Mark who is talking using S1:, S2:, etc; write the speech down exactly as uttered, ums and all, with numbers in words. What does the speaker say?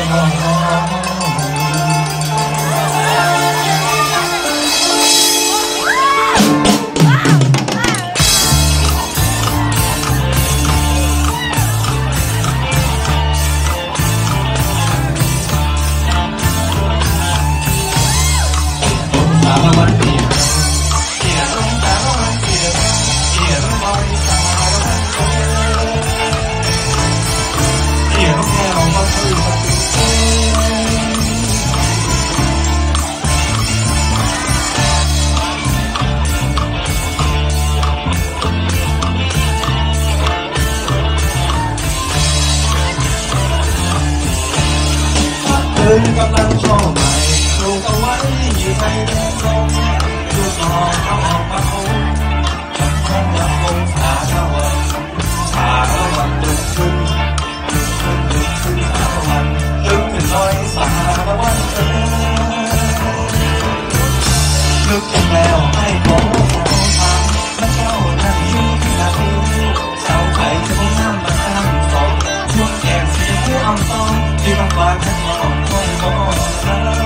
S1: กำลังโชว์ใหม่ปลูกเอาไว้อยู่ในแดนลมลูกน้องเขาออกมาโค้งฉันคงยังคงสาตะวันสาตะวันลุกขึ้นลุกขึ้นลุกขึ้นสาตะวันลุกขึ้นลอยสาตะวันเออลุกขึ้นแล้วให้ผมถามมันเจ้านั่นอยู่ที่ไหนเจ้าใครจะไม่ห้ามมาตั้งตรงช่วงแก้มสีเขียวอ่อนตองที่บางบานฉันมองคอยมอง